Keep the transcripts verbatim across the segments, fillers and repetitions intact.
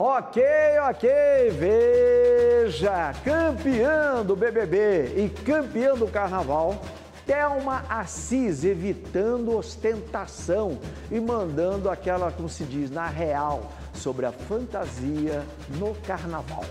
Ok, ok, veja, campeã do B B B e campeã do Carnaval, Thelma Assis evitando ostentação e mandando aquela, como se diz, na real, sobre a fantasia no Carnaval.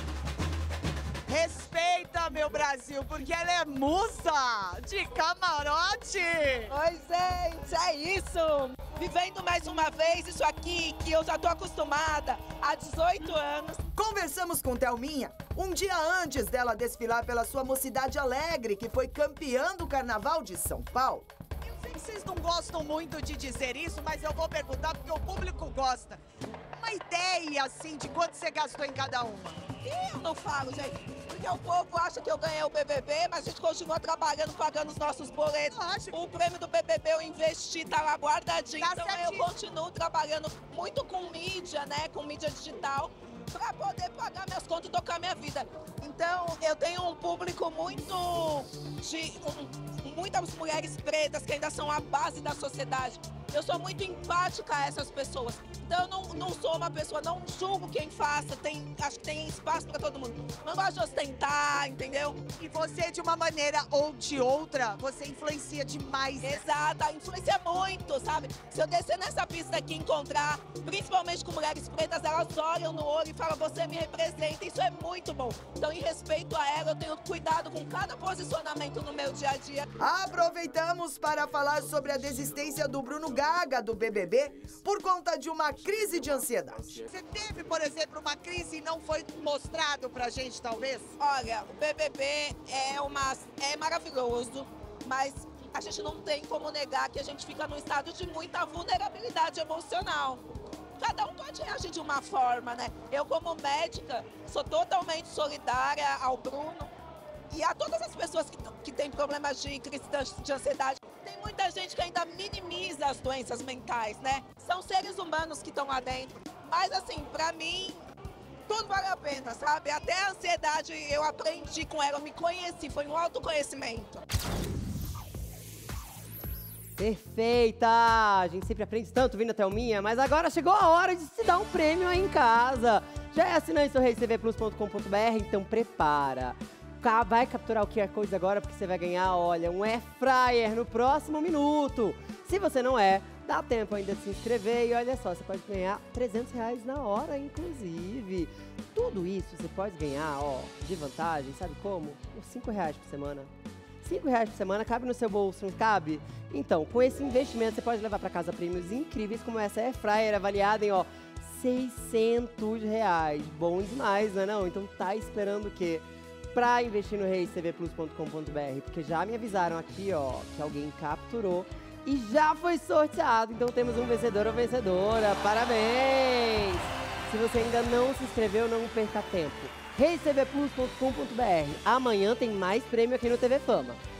Respeita, meu Brasil, porque ela é musa de camarote. Oi, gente, é isso. Vivendo mais uma vez isso aqui que eu já tô acostumada há dezoito anos. Conversamos com Thelminha um dia antes dela desfilar pela sua Mocidade Alegre, que foi campeã do Carnaval de São Paulo. Eu sei que vocês não gostam muito de dizer isso, mas eu vou perguntar porque o público gosta. Uma ideia, assim, de quanto você gastou em cada uma? Eu não falo, gente. Porque o povo acha que eu ganhei o B B B, mas a gente continua trabalhando, pagando os nossos boletos. Lógico. O prêmio do B B B eu investi, tá lá guardadinho. Tá então certíssimo. eu continuo trabalhando muito com mídia, né? Com mídia digital, para poder pagar minhas contas e tocar minha vida. Então eu tenho um público muito de um, muitas mulheres pretas que ainda são a base da sociedade. Eu sou muito empática a essas pessoas. Então eu não, não sou uma pessoa, não julgo quem faça, tem, acho que tem espaço para todo mundo. Não gosto de ostentar, entendeu? E você, de uma maneira ou de outra, você influencia demais. Exato, influencia muito, sabe? Se eu descer nessa pista aqui e encontrar, principalmente com mulheres pretas, elas olham no olho e falam, você me representa, isso é muito bom. Então, em respeito a ela, eu tenho cuidado com cada posicionamento no meu dia a dia. Aproveitamos para falar sobre a desistência do Bruno Gaga do B B B por conta de uma crise de ansiedade. Você teve, por exemplo, uma crise e não foi mostrado pra gente, talvez? Olha, o B B B é, uma, é maravilhoso, mas a gente não tem como negar que a gente fica num estado de muita vulnerabilidade emocional. Cada um pode reagir de uma forma, né? Eu, como médica, sou totalmente solidária ao Bruno e a todas as pessoas que, que têm problemas de crise de ansiedade. Tem muita gente que ainda minimiza as doenças mentais, né? São seres humanos que estão lá dentro. Mas, assim, pra mim, tudo vale a pena, sabe? Até a ansiedade eu aprendi com ela, eu me conheci, foi um autoconhecimento. Perfeita! A gente sempre aprende tanto vindo até o Thelminha, mas agora chegou a hora de se dar um prêmio aí em casa. Já é assinante do rei c v plus ponto com ponto b r, então prepara. Vai capturar o Q R Code agora, porque você vai ganhar, olha, um Air Fryer no próximo minuto. Se você não é, dá tempo ainda de se inscrever e olha só, você pode ganhar trezentos reais na hora, inclusive. Tudo isso você pode ganhar, ó, de vantagem, sabe como? Por cinco reais por semana. cinco reais por semana, cabe no seu bolso, não cabe? Então, com esse investimento, você pode levar para casa prêmios incríveis como essa Air Fryer avaliada em, ó, seiscentos reais. Bom demais, não é não? Então tá esperando o quê? Pra investir no rei c v plus ponto com ponto b r, porque já me avisaram aqui, ó, que alguém capturou e já foi sorteado. Então temos um vencedor ou vencedora. Parabéns! Se você ainda não se inscreveu, não perca tempo. rei c v plus ponto com ponto b r. Amanhã tem mais prêmio aqui no T V Fama.